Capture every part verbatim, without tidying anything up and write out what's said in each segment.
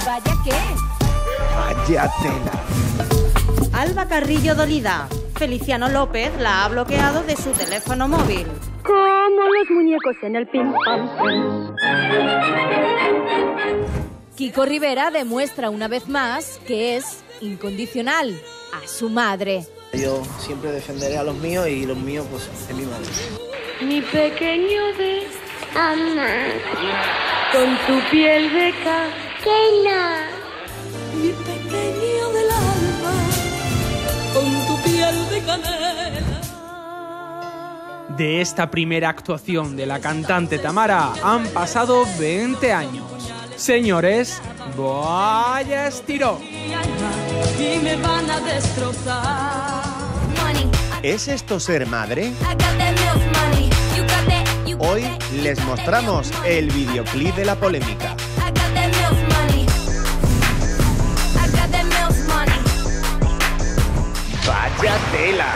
vaya qué. Vaya tela. Alba Carrillo dolida. Feliciano López la ha bloqueado de su teléfono móvil. Como los muñecos en el pim pam pum. Kiko Rivera demuestra una vez más que es incondicional a su madre. Yo siempre defenderé a los míos y los míos pues es mi madre. Mi pequeño de ama, con tu piel de canela. Mi pequeño del alma, con tu piel de canela. De esta primera actuación de la cantante Tamara han pasado veinte años. Señores, vaya estirón. Y me van a destrozar. ¿Es esto ser madre? Hoy les mostramos el videoclip de la polémica. ¡Vaya tela!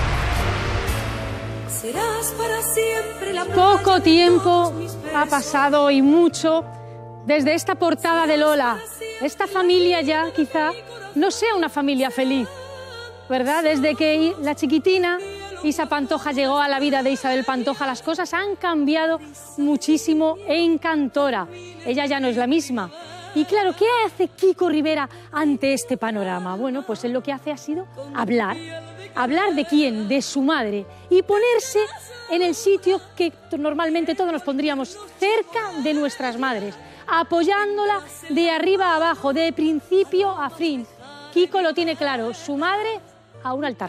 Serás para siempre la Poco tiempo ha pasado y mucho desde esta portada de Lola. Esta familia ya quizá no sea una familia feliz, ¿verdad? Desde que la chiquitina Isa Pantoja llegó a la vida de Isabel Pantoja, las cosas han cambiado muchísimo en Cantora. Ella ya no es la misma. Y claro, ¿qué hace Kiko Rivera ante este panorama? Bueno, pues él lo que hace ha sido hablar. ¿Hablar de quién? De su madre. Y ponerse en el sitio que normalmente todos nos pondríamos, cerca de nuestras madres, apoyándola de arriba a abajo, de principio a fin. Kiko lo tiene claro, su madre a un altar.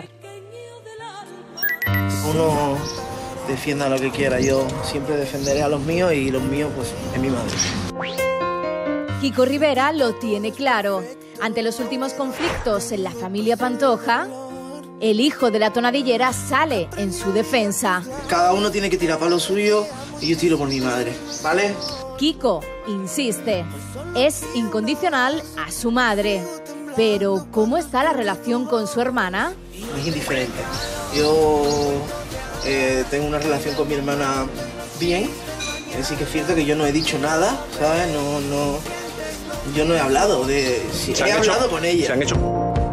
Uno defienda lo que quiera, yo siempre defenderé a los míos y los míos pues es mi madre. Kiko Rivera lo tiene claro. Ante los últimos conflictos en la familia Pantoja, el hijo de la tonadillera sale en su defensa. Cada uno tiene que tirar para lo suyo y yo tiro por mi madre, ¿vale? Kiko insiste, es incondicional a su madre. Pero, ¿cómo está la relación con su hermana? Es indiferente. Yo eh, tengo una relación con mi hermana bien. Así que es cierto que yo no he dicho nada, ¿sabes? No, no, yo no he hablado de... Sí, he hablado con ella. Se han hecho...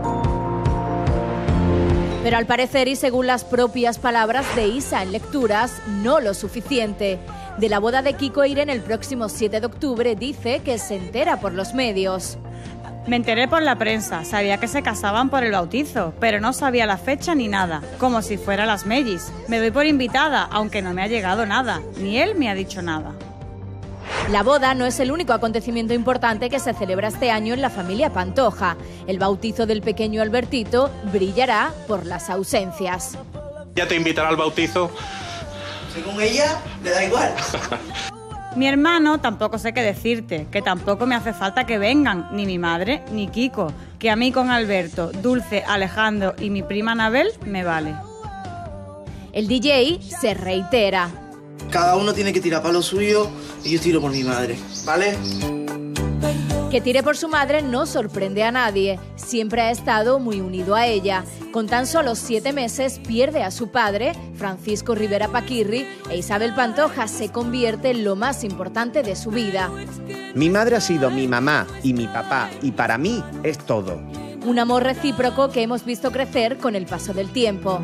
Pero al parecer, y según las propias palabras de Isa en lecturas, no lo suficiente. De la boda de Kiko e Irene el próximo siete de octubre dice que se entera por los medios. Me enteré por la prensa, sabía que se casaban por el bautizo, pero no sabía la fecha ni nada, como si fuera las Mellis. Me doy por invitada, aunque no me ha llegado nada, ni él me ha dicho nada. La boda no es el único acontecimiento importante que se celebra este año en la familia Pantoja. El bautizo del pequeño Albertito brillará por las ausencias. ¿Ya te invitará al bautizo? Según ella, le da igual. Mi hermano tampoco sé qué decirte, que tampoco me hace falta que vengan, ni mi madre ni Kiko, que a mí con Alberto, Dulce, Alejandro y mi prima Anabel me vale. El D J se reitera. Cada uno tiene que tirar para lo suyo y yo tiro por mi madre, ¿vale? Que tire por su madre no sorprende a nadie, siempre ha estado muy unido a ella. Con tan solo siete meses pierde a su padre, Francisco Rivera Paquirri, e Isabel Pantoja se convierte en lo más importante de su vida. Mi madre ha sido mi mamá y mi papá, y para mí es todo. Un amor recíproco que hemos visto crecer con el paso del tiempo.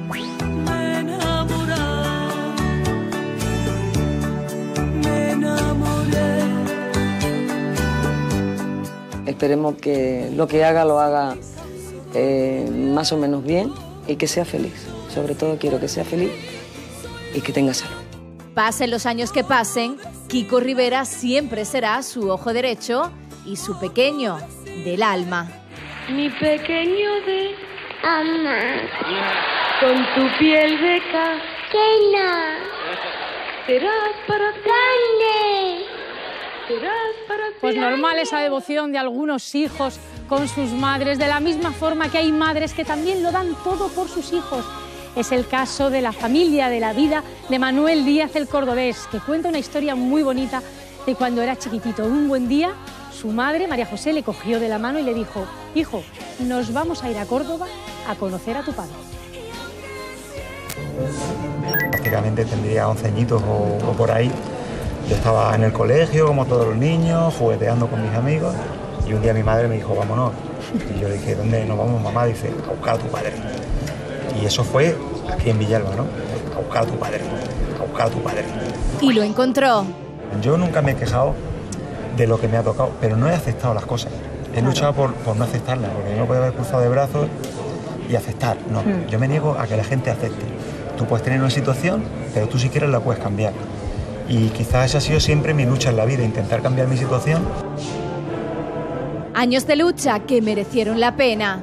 Esperemos que lo que haga lo haga eh, más o menos bien y que sea feliz. Sobre todo quiero que sea feliz y que tenga salud. Pasen los años que pasen, Kiko Rivera siempre será su ojo derecho y su pequeño del alma. Mi pequeño de ama, con tu piel de canela, serás para carne. Pues normal esa devoción de algunos hijos con sus madres, de la misma forma que hay madres que también lo dan todo por sus hijos. Es el caso de la familia de la vida de Manuel Díaz el Cordobés, que cuenta una historia muy bonita de cuando era chiquitito. Un buen día, su madre, María José, le cogió de la mano y le dijo: hijo, nos vamos a ir a Córdoba a conocer a tu padre. Prácticamente tendría once añitos o, o por ahí. Yo estaba en el colegio, como todos los niños, jugueteando con mis amigos, Y un día mi madre me dijo, vámonos. Y yo dije, ¿dónde nos vamos, mamá? Dice, a buscar a tu padre. Y eso fue aquí en Villalba, ¿no? A buscar a tu padre, a buscar a tu padre. Y lo encontró. Yo nunca me he quejado de lo que me ha tocado, pero no he aceptado las cosas. He luchado por, por no aceptarlas, porque yo no puedo haber cruzado de brazos y aceptar. No, mm. yo me niego a que la gente acepte. Tú puedes tener una situación, pero tú si quieres la puedes cambiar. Y quizás esa ha sido siempre mi lucha en la vida, intentar cambiar mi situación. Años de lucha que merecieron la pena.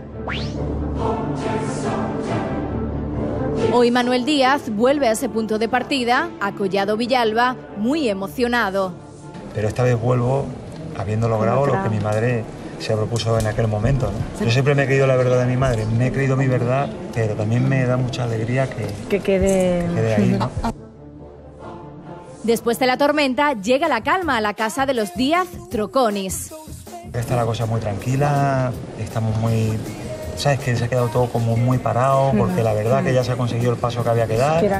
Hoy Manuel Díaz vuelve a ese punto de partida, a Collado Villalba, muy emocionado. Pero esta vez vuelvo habiendo logrado lo que mi madre se propuso en aquel momento, ¿no? Yo siempre me he creído la verdad de mi madre, me he creído mi verdad, pero también me da mucha alegría que, que quede, quede ahí, ¿no? Después de la tormenta, llega la calma a la casa de los Díaz Troconis. Está la cosa muy tranquila, estamos muy... ¿Sabes? Que se ha quedado todo como muy parado, porque la verdad que ya se ha conseguido el paso que había que dar.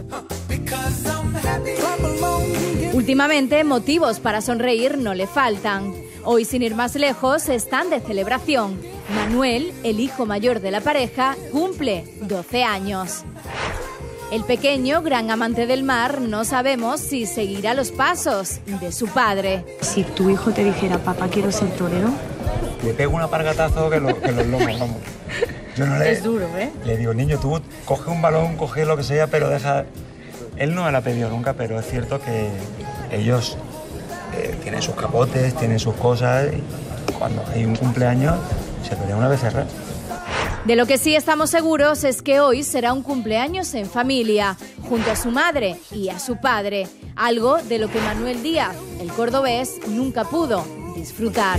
Últimamente, motivos para sonreír no le faltan. Hoy, sin ir más lejos, están de celebración. Manuel, el hijo mayor de la pareja, cumple doce años. El pequeño, gran amante del mar, no sabemos si seguirá los pasos de su padre. Si tu hijo te dijera, papá, quiero ser torero... Le pego un apargatazo que, lo, que los lomos, vamos. Yo no le, es duro, ¿eh? Le digo, niño, tú coge un balón, coge lo que sea, pero deja... Él no me lo ha pedido nunca, pero es cierto que ellos eh, tienen sus capotes, tienen sus cosas, y cuando hay un cumpleaños se pelea una becerra. De lo que sí estamos seguros es que hoy será un cumpleaños en familia, junto a su madre y a su padre, algo de lo que Manuel Díaz, el cordobés, nunca pudo disfrutar.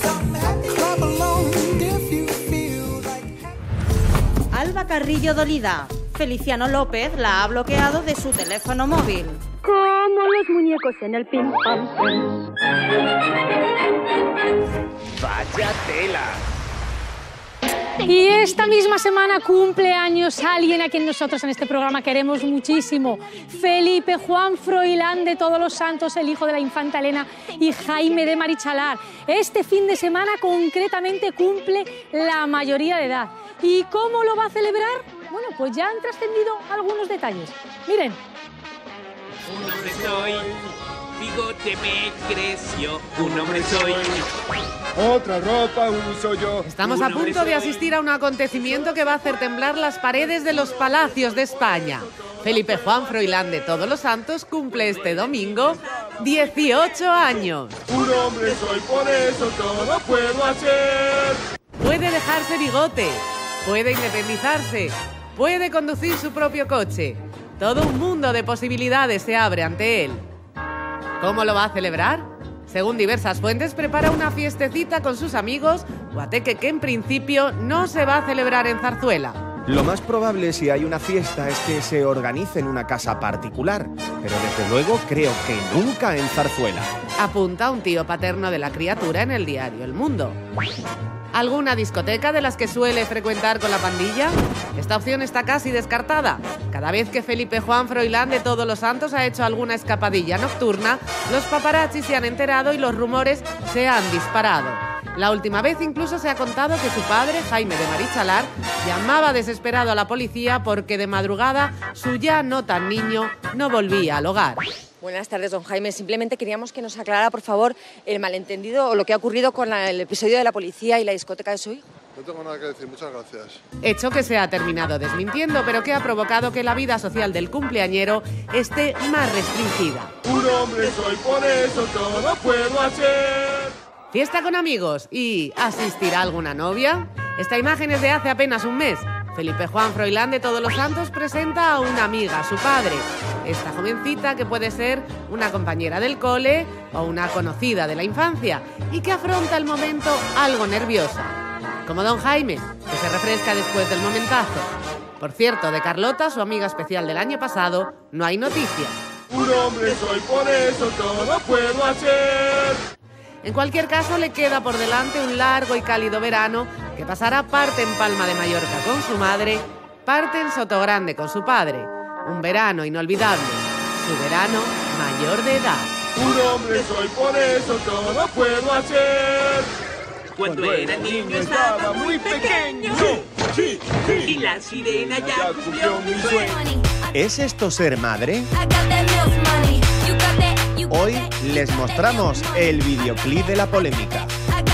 Alba Carrillo dolida. Feliciano López la ha bloqueado de su teléfono móvil. Como los muñecos en el pim pam pum. Vaya tela. Y esta misma semana cumple años alguien a quien nosotros en este programa queremos muchísimo. Felipe Juan Froilán de Todos los Santos, el hijo de la infanta Elena y Jaime de Marichalar. Este fin de semana concretamente cumple la mayoría de edad. ¿Y cómo lo va a celebrar? Bueno, pues ya han trascendido algunos detalles. Miren. Un hombre soy, bigote me creció, un hombre soy. Otra ropa uso yo. Estamos a punto de asistir a un acontecimiento que va a hacer temblar las paredes de los palacios de España. Felipe Juan Froilán de Todos los Santos cumple este domingo dieciocho años. Un hombre soy, por eso todo puedo hacer. Puede dejarse bigote, puede independizarse, puede conducir su propio coche. Todo un mundo de posibilidades se abre ante él. ¿Cómo lo va a celebrar? Según diversas fuentes, prepara una fiestecita con sus amigos, guateque que en principio no se va a celebrar en Zarzuela. Lo más probable si hay una fiesta es que se organice en una casa particular, pero desde luego creo que nunca en Zarzuela. Apunta un tío paterno de la criatura en el diario El Mundo. ¿Alguna discoteca de las que suele frecuentar con la pandilla? Esta opción está casi descartada. Cada vez que Felipe Juan Froilán de Todos los Santos ha hecho alguna escapadilla nocturna, los paparazzis se han enterado y los rumores se han disparado. La última vez incluso se ha contado que su padre, Jaime de Marichalar, llamaba desesperado a la policía porque de madrugada su ya no tan niño no volvía al hogar. Buenas tardes, don Jaime. Simplemente queríamos que nos aclarara, por favor, el malentendido o lo que ha ocurrido con la, el episodio de la policía y la discoteca de su hijo. No tengo nada que decir, muchas gracias. Hecho que se ha terminado desmintiendo, pero que ha provocado que la vida social del cumpleañero esté más restringida. Un hombre soy, por eso todo puedo hacer. Fiesta con amigos y ¿asistirá alguna novia? Esta imagen es de hace apenas un mes. Felipe Juan Froilán de Todos los Santos presenta a una amiga, a su padre. Esta jovencita que puede ser una compañera del cole o una conocida de la infancia y que afronta el momento algo nerviosa. Como don Jaime, que se refresca después del momentazo. Por cierto, de Carlota, su amiga especial del año pasado, no hay noticias. Un hombre soy, por eso todo puedo hacer. En cualquier caso, le queda por delante un largo y cálido verano que pasará parte en Palma de Mallorca con su madre, parte en Sotogrande con su padre. Un verano inolvidable, su verano mayor de edad. Un hombre soy, por eso todo puedo hacer. Cuando era niño estaba muy pequeño. Y la sirena ya cumplió mi sueño. ¿Es esto ser madre? Hoy les mostramos el videoclip de la polémica.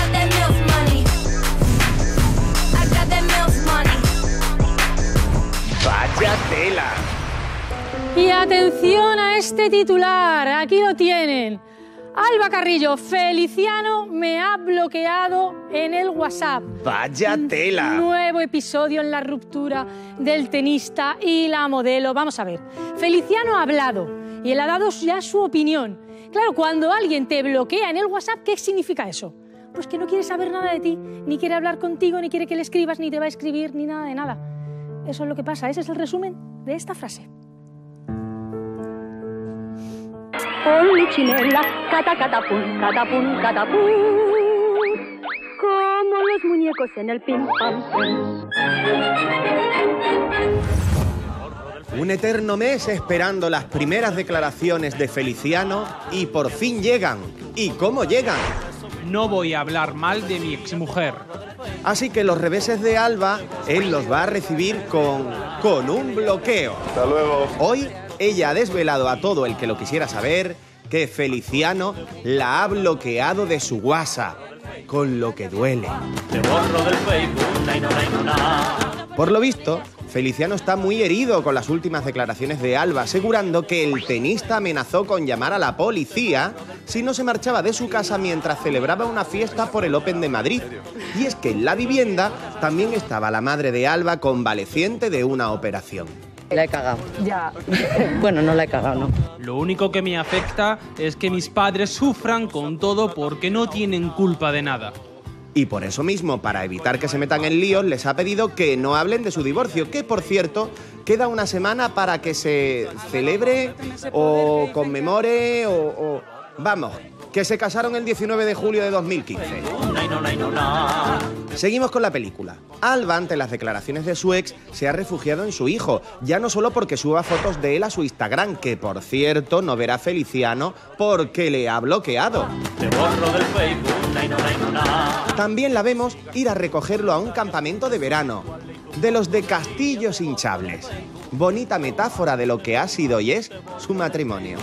¡Vaya tela! Y atención a este titular, aquí lo tienen. Alba Carrillo, Feliciano me ha bloqueado en el WhatsApp. ¡Vaya tela! Nuevo episodio en la ruptura del tenista y la modelo. Vamos a ver, Feliciano ha hablado y él ha dado ya su opinión. Claro, cuando alguien te bloquea en el WhatsApp, ¿qué significa eso? Pues que no quiere saber nada de ti, ni quiere hablar contigo, ni quiere que le escribas, ni te va a escribir, ni nada de nada. Eso es lo que pasa, ese es el resumen de esta frase. Polichinela, cata, catapum, catapum, catapum, como los muñecos en el pim pam pum. Un eterno mes esperando las primeras declaraciones de Feliciano y por fin llegan. ¿Y cómo llegan? No voy a hablar mal de mi exmujer. Así que los reveses de Alba, él los va a recibir con, con un bloqueo. Hasta luego. Hoy ella ha desvelado a todo el que lo quisiera saber que Feliciano la ha bloqueado de su WhatsApp, con lo que duele. Te borro del Facebook, na, na, na, na. Por lo visto, Feliciano está muy herido con las últimas declaraciones de Alba, asegurando que el tenista amenazó con llamar a la policía si no se marchaba de su casa mientras celebraba una fiesta por el Open de Madrid. Y es que en la vivienda también estaba la madre de Alba convaleciente de una operación. La he cagado. Ya. Bueno, no la he cagado, no. Lo único que me afecta es que mis padres sufran con todo porque no tienen culpa de nada. Y por eso mismo, para evitar que se metan en líos, les ha pedido que no hablen de su divorcio, que por cierto, queda una semana para que se celebre o conmemore o... o... Vamos, que se casaron el diecinueve de julio de dos mil quince. Seguimos con la película. Alba, ante las declaraciones de su ex, se ha refugiado en su hijo, ya no solo porque suba fotos de él a su Instagram, que por cierto no verá Feliciano porque le ha bloqueado. Te borro del Facebook, na, na, na. También la vemos ir a recogerlo a un campamento de verano, de los de castillos hinchables. Bonita metáfora de lo que ha sido y es su matrimonio.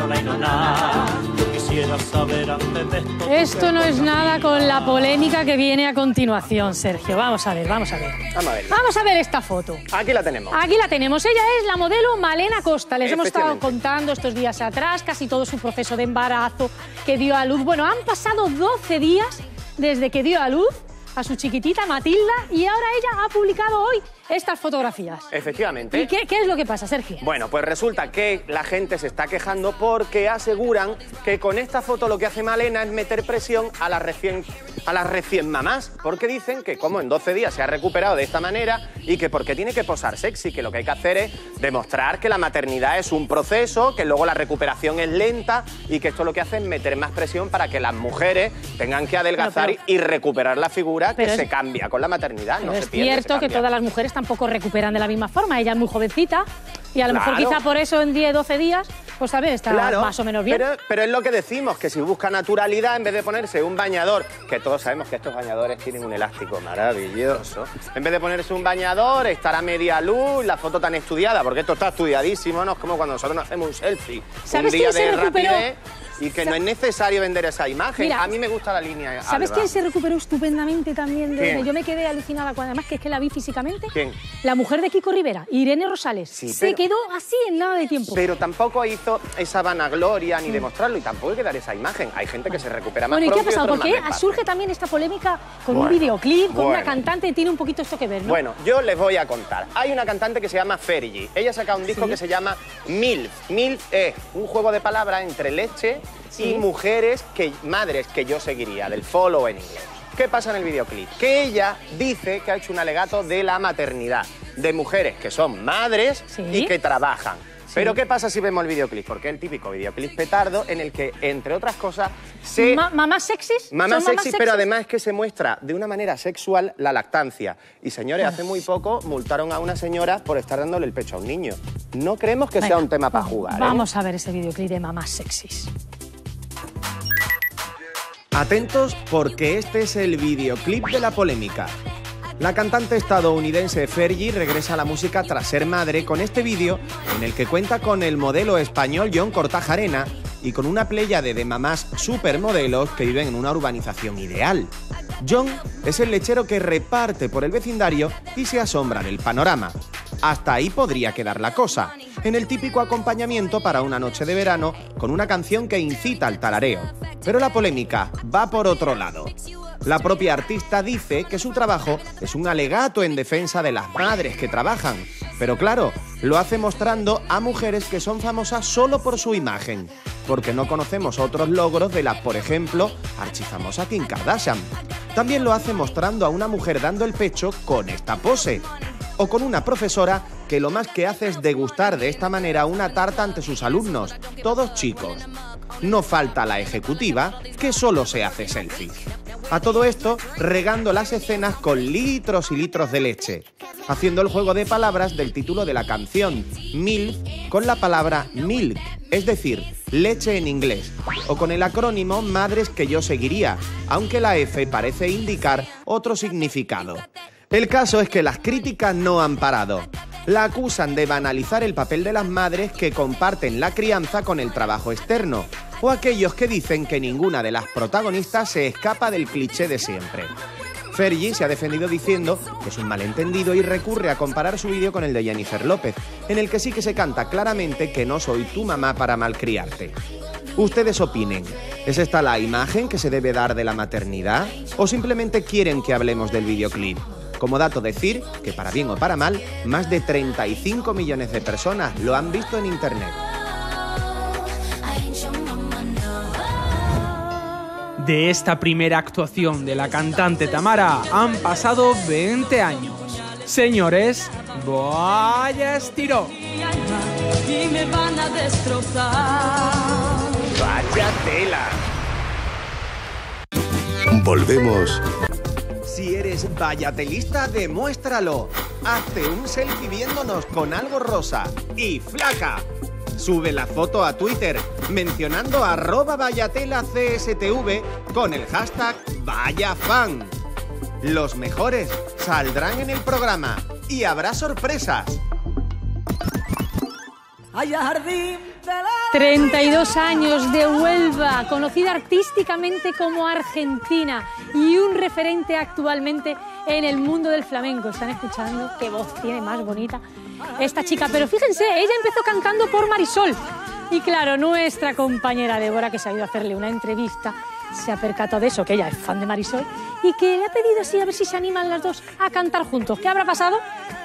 Esto no es nada con la polémica que viene a continuación, Sergio. Vamos a ver, vamos a ver. Vamos a ver. Vamos a ver esta foto. Aquí la tenemos. Aquí la tenemos. Ella es la modelo Malena Costa. Les hemos estado contando estos días atrás casi todo su proceso de embarazo, que dio a luz. Bueno, han pasado doce días desde que dio a luz a su chiquitita Matilda y ahora ella ha publicado hoy estas fotografías. Efectivamente. ¿Y qué, qué es lo que pasa, Sergio? Bueno, pues resulta que la gente se está quejando porque aseguran que con esta foto lo que hace Malena es meter presión a las recién, a las recién mamás, porque dicen que como en doce días se ha recuperado de esta manera y que porque tiene que posar sexy, que lo que hay que hacer es demostrar que la maternidad es un proceso, que luego la recuperación es lenta y que esto lo que hace es meter más presión para que las mujeres tengan que adelgazar pero, pero, y recuperar la figura que es, se cambia con la maternidad. No es se pierde, cierto que todas las mujeres tampoco recuperan de la misma forma. Ella es muy jovencita y a lo claro. mejor quizá por eso en diez, doce días pues también está claro, más o menos bien. Pero, pero es lo que decimos, que si busca naturalidad en vez de ponerse un bañador, que todos sabemos que estos bañadores tienen un elástico maravilloso, en vez de ponerse un bañador, estar a media luz, la foto tan estudiada, porque esto está estudiadísimo, no es como cuando nosotros nos hacemos un selfie un día de rapidez. Y que no es necesario vender esa imagen. Mira, a mí me gusta la línea. ¿Sabes Alba. quién se recuperó estupendamente también? De, ¿Quién? Yo me quedé alucinada cuando además que es que la vi físicamente. ¿Quién? La mujer de Kiko Rivera, Irene Rosales. Sí, se pero, quedó así en nada de tiempo. Pero tampoco hizo esa vanagloria ni mm. demostrarlo y tampoco hay que dar esa imagen. Hay gente que se recupera más bueno, pronto. Bueno, ¿y qué ha pasado? Y Porque surge también esta polémica con bueno, un videoclip, con bueno. una cantante, tiene un poquito esto que ver, ¿no? Bueno, yo les voy a contar. Hay una cantante que se llama Fergie. Ella saca un disco ¿Sí? que se llama MILF. MILF es un juego de palabras entre leche ¿Sí? y mujeres, que, madres que yo seguiría, del follow en inglés. ¿Qué pasa en el videoclip? Que ella dice que ha hecho un alegato de la maternidad, de mujeres que son madres ¿Sí? y que trabajan. Sí. Pero ¿qué pasa si vemos el videoclip? Porque es el típico videoclip petardo en el que, entre otras cosas, se... Ma ¿Mamás sexys? Mamás sexys, sexys, pero además es que se muestra de una manera sexual la lactancia. Y señores, hace muy poco multaron a una señora por estar dándole el pecho a un niño. No creemos que Venga, sea un tema para jugar. Vamos ¿eh? a ver ese videoclip de mamás sexys. Atentos porque este es el videoclip de la polémica. La cantante estadounidense Fergie regresa a la música tras ser madre con este vídeo en el que cuenta con el modelo español Jon Kortajarena y con una pléyade de mamás supermodelos que viven en una urbanización ideal. Jon es el lechero que reparte por el vecindario y se asombra del panorama. Hasta ahí podría quedar la cosa, en el típico acompañamiento para una noche de verano con una canción que incita al tarareo. Pero la polémica va por otro lado. La propia artista dice que su trabajo es un alegato en defensa de las madres que trabajan, pero claro, lo hace mostrando a mujeres que son famosas solo por su imagen, porque no conocemos otros logros de la, por ejemplo, archifamosa Kim Kardashian. También lo hace mostrando a una mujer dando el pecho con esta pose, o con una profesora que lo más que hace es degustar de esta manera una tarta ante sus alumnos, todos chicos. No falta la ejecutiva, que solo se hace selfies. A todo esto, regando las escenas con litros y litros de leche, haciendo el juego de palabras del título de la canción, MILF, con la palabra milk, es decir, leche en inglés, o con el acrónimo Madres que yo seguiría, aunque la F parece indicar otro significado. El caso es que las críticas no han parado. La acusan de banalizar el papel de las madres que comparten la crianza con el trabajo externo, o aquellos que dicen que ninguna de las protagonistas se escapa del cliché de siempre. Fergie se ha defendido diciendo que es un malentendido y recurre a comparar su vídeo con el de Jennifer López, en el que sí que se canta claramente que no soy tu mamá para malcriarte. Ustedes opinen, ¿es esta la imagen que se debe dar de la maternidad? ¿O simplemente quieren que hablemos del videoclip? Como dato decir que, para bien o para mal, más de treinta y cinco millones de personas lo han visto en internet. De esta primera actuación de la cantante Tamara han pasado veinte años. Señores, vaya estirón. Y me van a destrozar. ¡Vaya tela! Volvemos. Si eres vayatelista, demuéstralo. Hazte un selfie viéndonos con algo rosa y flaca. Sube la foto a Twitter mencionando arroba vayatelaCSTV con el hashtag VayaFan. Los mejores saldrán en el programa y habrá sorpresas. treinta y dos años de Huelva, conocida artísticamente como Argentina y un referente actualmente en el mundo del flamenco. ¿Están escuchando qué voz tiene más bonita esta chica? Pero fíjense, ella empezó cantando por Marisol. Y claro, nuestra compañera Débora, que se ha ido a hacerle una entrevista, se ha percatado de eso, que ella es fan de Marisol, y que le ha pedido así a ver si se animan las dos a cantar juntos. ¿Qué habrá pasado?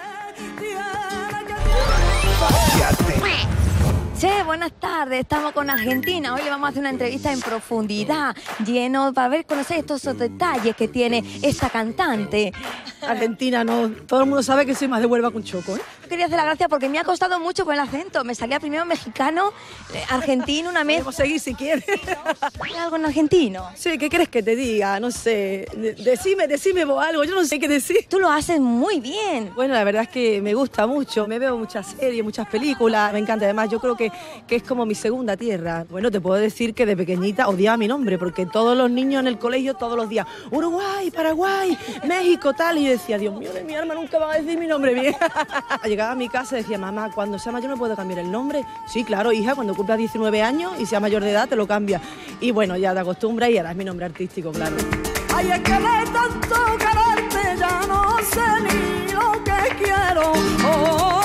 Che, buenas tardes, estamos con Argentina. Hoy le vamos a hacer una entrevista en profundidad, lleno para ver, conocer estos detalles que tiene esta cantante. Argentina, no, todo el mundo sabe que soy más de Huelva que un choco, ¿eh? Yo quería hacer la gracia porque me ha costado mucho con el acento. Me salía primero mexicano, eh, argentino, una mezcla. Podemos seguir si quieres. ¿Hay algo en argentino? Sí, ¿qué crees que te diga? No sé, de decime, decime vos algo, yo no sé qué decir. Tú lo haces muy bien. Bueno, la verdad es que me gusta mucho, me veo muchas series, muchas películas, me encanta. Además, yo creo que, que es como mi segunda tierra. Bueno, te puedo decir que de pequeñita odiaba mi nombre, porque todos los niños en el colegio, todos los días, Uruguay, Paraguay, México, tal, y yo decía, Dios mío, de mi alma nunca van a decir mi nombre bien. Llegaba a mi casa y decía, mamá, cuando sea mayor me puedo cambiar el nombre. Sí, claro, hija, cuando cumplas diecinueve años y sea mayor de edad te lo cambias. Y bueno, ya te acostumbras y ahora es mi nombre artístico, claro. Ay, es que de tanto quererte ya no sé ni lo que quiero. Oh,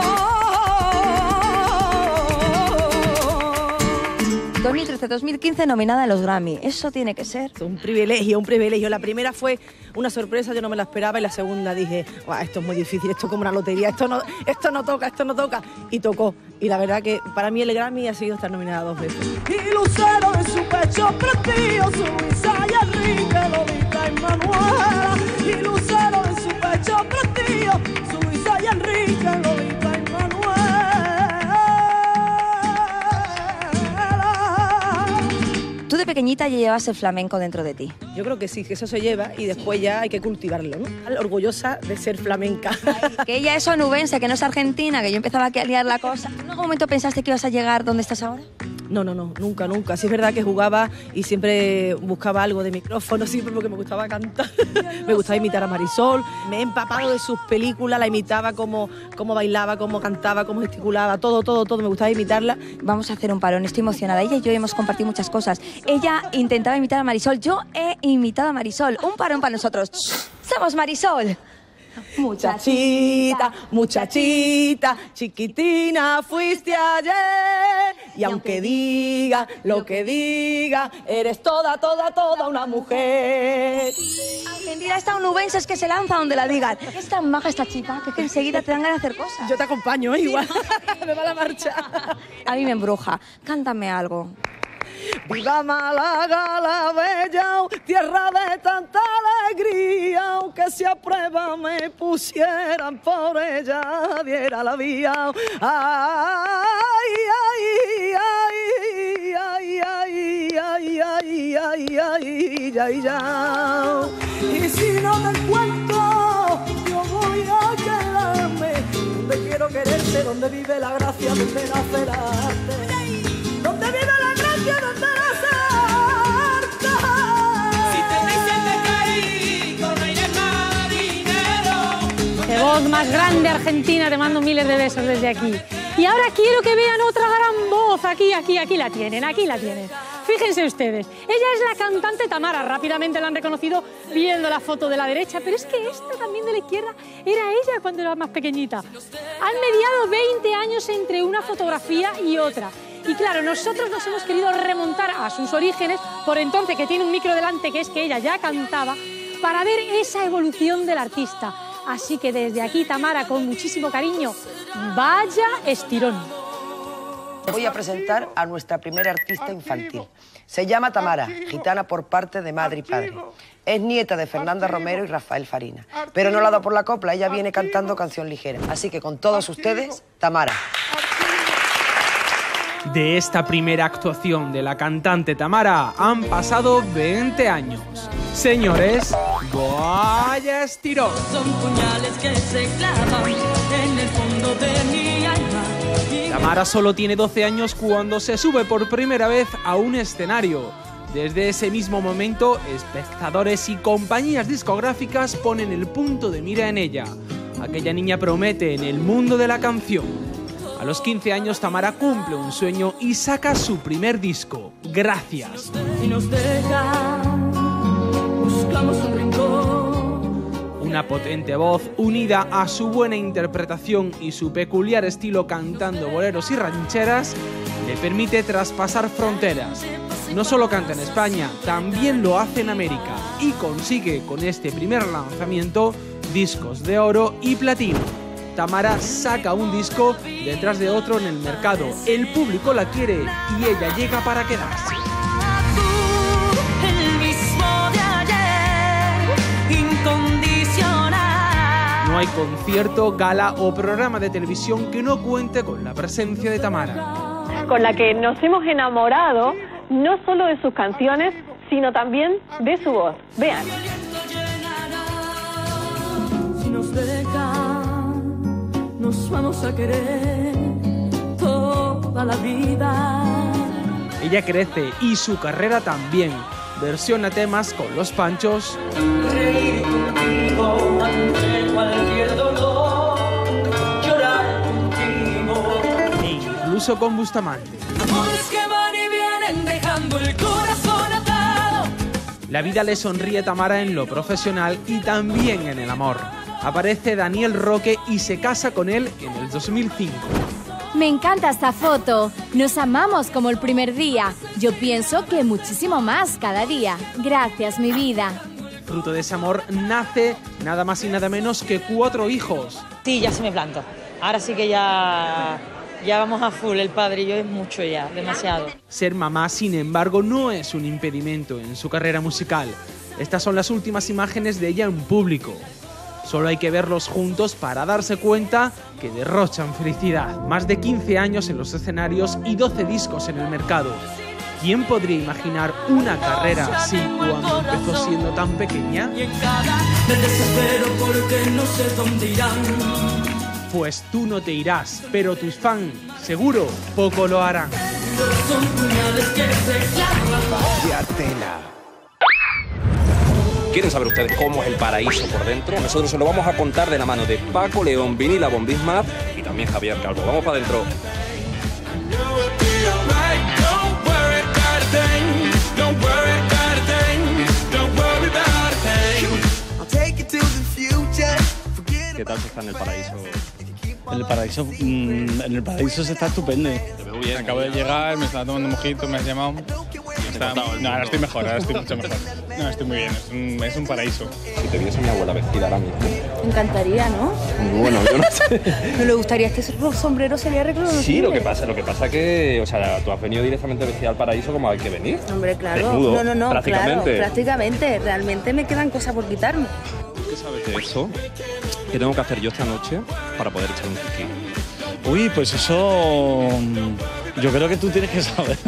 dos mil trece dos mil quince nominada a los Grammy. Eso tiene que ser. Un privilegio, un privilegio. La primera fue una sorpresa, yo no me la esperaba, y la segunda dije, esto es muy difícil, esto es como una lotería, esto no, esto no toca, esto no toca. Y tocó. Y la verdad que para mí el Grammy ha sido estar nominada dos veces. Y lucero en su pecho prestío, su Luisa y Enrique, Lolita y Manuela. Y lucero en su pecho prestío, su Luisa y Enrique, Lolita y Manuela. Tú de pequeñita ya llevas el flamenco dentro de ti. Yo creo que sí, que eso se lleva y después ya hay que cultivarlo, ¿no? Orgullosa de ser flamenca. Que ella es onubense, que no es argentina, que yo empezaba aquí a liar la cosa. ¿En algún momento pensaste que ibas a llegar donde estás ahora? No, no, no, nunca, nunca. Sí es verdad que jugaba y siempre buscaba algo de micrófono, siempre porque me gustaba cantar. Me gustaba imitar a Marisol. Me he empapado de sus películas, la imitaba como, como bailaba, como cantaba, como gesticulaba, todo, todo, todo. Me gustaba imitarla. Vamos a hacer un parón, estoy emocionada. Ella y yo hemos compartido muchas cosas. Ella intentaba imitar a Marisol, yo he imitado a Marisol. Un parón para nosotros. ¡Somos Marisol! Muchachita, muchachita, chiquitina, fuiste ayer. Y aunque diga lo que diga, eres toda, toda, toda una mujer. Argentina, esta onubense es que se lanza donde la digan. Es tan maja esta chica que, es que enseguida te dan ganas de hacer cosas. Yo te acompaño, ¿eh? Igual. Me va la marcha. A mí me embruja. Cántame algo. Viva Málaga la bella, tierra de tanta alegría, aunque si a prueba me pusieran por ella, diera la vía. Ay, ay, ay, ay, ay, ay, ay, ay, ay, ay, ay. Y si no te encuentro, yo voy a quedarme donde quiero quererte, donde vive la gracia, donde nace el arte, donde vive la gracia, donde nace el arte. Si te dicen de Carico, reyes marineros. Qué voz más grande, Argentina, te mando miles de besos desde aquí. Y ahora quiero que vean otra gran voz, aquí, aquí, aquí la tienen, aquí la tienen. Fíjense ustedes, ella es la cantante Tamara, rápidamente la han reconocido viendo la foto de la derecha, pero es que esta también de la izquierda era ella cuando era más pequeñita. Han mediado veinte años entre una fotografía y otra. Y claro, nosotros nos hemos querido remontar a sus orígenes, por entonces que tiene un micro delante, que es que ella ya cantaba, para ver esa evolución del artista. Así que desde aquí, Tamara, con muchísimo cariño, vaya estirón. Voy a presentar a nuestra primera artista infantil. Se llama Tamara, gitana por parte de madre y padre. Es nieta de Fernanda Romero y Rafael Farina. Pero no la da por la copla, ella viene cantando canción ligera. Así que con todos ustedes, Tamara. De esta primera actuación de la cantante Tamara han pasado veinte años. Señores, vaya estirón. Son puñales que se clavan en el fondo de mi alma. Tamara solo tiene doce años cuando se sube por primera vez a un escenario. Desde ese mismo momento, espectadores y compañías discográficas ponen el punto de mira en ella. Aquella niña promete en el mundo de la canción. A los quince años, Tamara cumple un sueño y saca su primer disco, Gracias. Y nos dejan, buscamos un rincón. Una potente voz unida a su buena interpretación y su peculiar estilo cantando boleros y rancheras le permite traspasar fronteras. No solo canta en España, también lo hace en América y consigue con este primer lanzamiento discos de oro y platino. Tamara saca un disco detrás de otro en el mercado. El público la quiere y ella llega para quedarse. El mismo de ayer, incondicional. No hay concierto, gala o programa de televisión que no cuente con la presencia de Tamara. Con la que nos hemos enamorado no solo de sus canciones, sino también de su voz. Vean. Si nos dejan, nos vamos a querer toda la vida. Ella crece y su carrera también. Versiona temas con Los Panchos. Reír contigo ante cualquier dolor, llorar contigo. E incluso con Bustamante. Amores que van y vienen dejando el corazón atado. La vida le sonríe a Tamara en lo profesional y también en el amor. Aparece Daniel Roque y se casa con él en el dos mil cinco. Me encanta esta foto. Nos amamos como el primer día. Yo pienso que muchísimo más cada día. Gracias, mi vida. Fruto de ese amor nace nada más y nada menos que cuatro hijos. Sí, ya se me planto. Ahora sí que ya, ya vamos a full. El padre y yo es mucho ya, demasiado. Ser mamá, sin embargo, no es un impedimento en su carrera musical. Estas son las últimas imágenes de ella en público. Solo hay que verlos juntos para darse cuenta que derrochan felicidad. Más de quince años en los escenarios y doce discos en el mercado. ¿Quién podría imaginar una carrera así cuando empezó siendo tan pequeña? Y en cada me desespero porque no sé dónde irán Pues tú no te irás, pero tus fans, seguro, poco lo harán. Vaya tela. ¿Quieren saber ustedes cómo es el paraíso por dentro? Nosotros se lo vamos a contar de la mano de Paco León, Vinila Von Bismarck y también Javier Calvo. Vamos para adentro. ¿Qué tal se está en el paraíso? En el paraíso, mmm, en el paraíso se está estupendo. Te veo bien. Acabo de llegar, me estaba tomando mojito, me has llamado. Está... No, ahora estoy mejor, ahora estoy mucho mejor. No, estoy muy bien, es un, es un paraíso. Si te viese mi abuela vestida ahora mismo. Me encantaría, ¿no? Bueno, yo no sé. ¿No le gustaría este sombrero? Sería reconocible. Sí, lo que pasa, lo que pasa que, o sea, tú has venido directamente vestida al paraíso como hay que venir. Hombre, claro. Desnudo, no, no, no, prácticamente. claro, prácticamente. Realmente me quedan cosas por quitarme. ¿Qué sabes de eso? ¿Qué tengo que hacer yo esta noche para poder echar un kiki? Uy, pues eso... Yo creo que tú tienes que saber.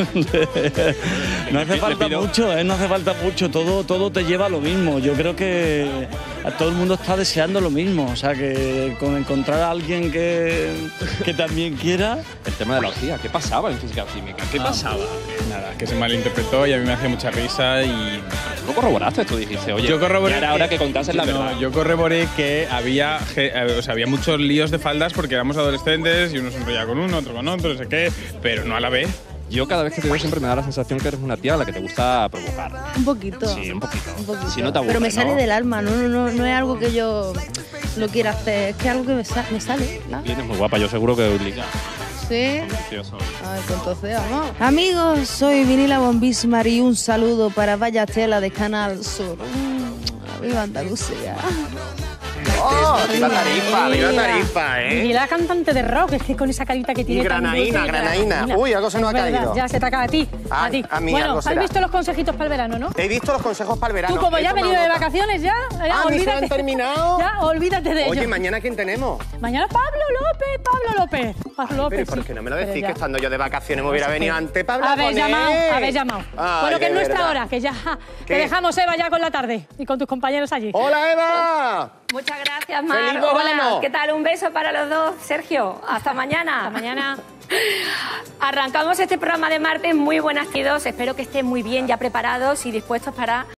No hace falta mucho, ¿eh? No hace falta mucho. Todo, todo te lleva a lo mismo. Yo creo que todo el mundo está deseando lo mismo. O sea, que con encontrar a alguien que, que también quiera... El tema de la orgía, ¿qué pasaba en física química? ¿Qué Ah, pasaba? Nada, que se malinterpretó y a mí me hacía mucha risa y... ¿Tú corroboraste? Tú dijiste, oye, yo corroboré era hora que contases la verdad. No, yo corroboré que había, o sea, había muchos líos de faldas porque éramos adolescentes y uno se enrollaba con uno, otro con otro, no sé qué, pero no a la vez. Yo cada vez que te veo siempre me da la sensación que eres una tía a la que te gusta provocar. Un poquito. Sí, un poquito. Un poquito. Si no te aburre, Pero me sale ¿no? del alma, no, no, no, no es algo que yo lo quiera hacer, es que es algo que me, sa me sale. ¿no? Vienes muy guapa, yo seguro que hoy liga. Sí. Precioso. Ay, pues entonces vamos. Amigos, soy Vinila Von Bismarck y un saludo para Vaya Tela de Canal Sur. Mm, ¡Viva Andalucía! ¡Oh! ¡Viva Tarifa! ¡Viva Tarifa, eh! Y la cantante de rock, es que con esa carita que tiene. Y Granaína, tan dulce, Granaína. Uy, algo se nos ha Es verdad, caído. Ya se te acaba a ti. Ah, a ti. a mí bueno, algo ¿has será. visto los consejitos para el verano, no? He visto los consejos para el verano. Tú, como He ya has tomado venido de nota. vacaciones, ya. ya Ah, ni se olvídate. han terminado. Ya, olvídate de ello. Oye, ¿mañana quién tenemos? Mañana Pablo López, Pablo López. Pablo López. Pero ¿por sí. qué no me lo Pero decís ya. que estando yo de vacaciones me hubiera Sí. venido antes para hablar Habéis con él? llamado, habéis llamado. Ay, bueno, que de es nuestra verdad. hora, que ya ¿Qué? te dejamos, Eva, ya con la tarde y con tus compañeros allí. ¡Hola, Eva! Muchas gracias, Mar. ¡Feliz Hola, verano! ¿qué tal? Un beso para los dos. Sergio, hasta mañana. Hasta mañana. Arrancamos este programa de martes muy buenas todos. Espero que estén muy bien, ya preparados y dispuestos para...